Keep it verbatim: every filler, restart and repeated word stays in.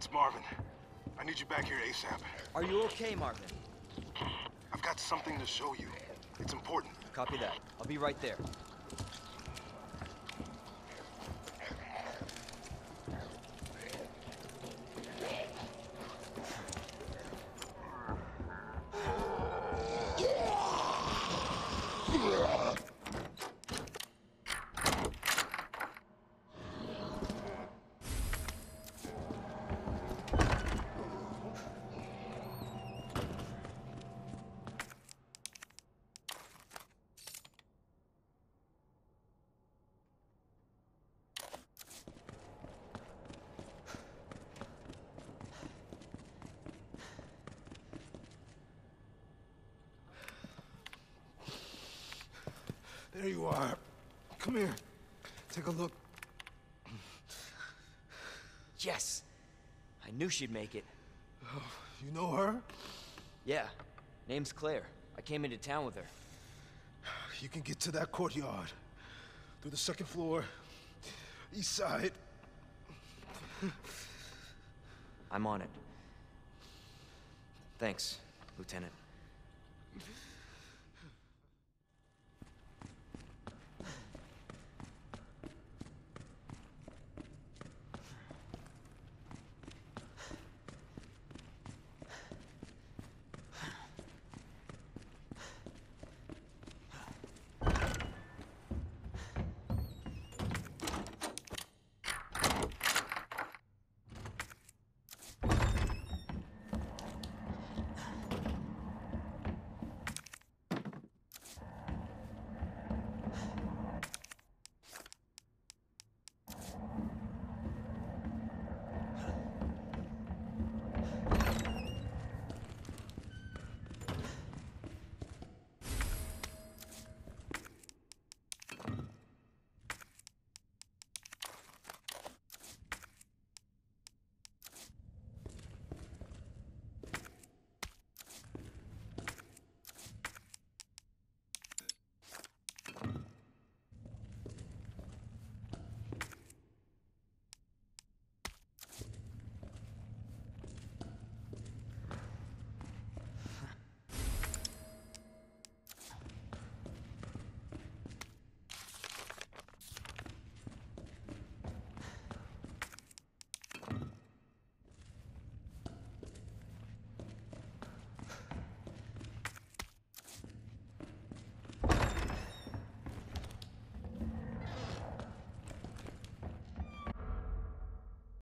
It's Marvin. I need you back here ASAP. Are you okay, Marvin? I've got something to show you. It's important. Copy that. I'll be right there. There you are. Come here. Take a look. Yes! I knew she'd make it. Oh, you know her? Yeah. Name's Claire. I came into town with her. You can get to that courtyard. Through the second floor. East side. I'm on it. Thanks, Lieutenant.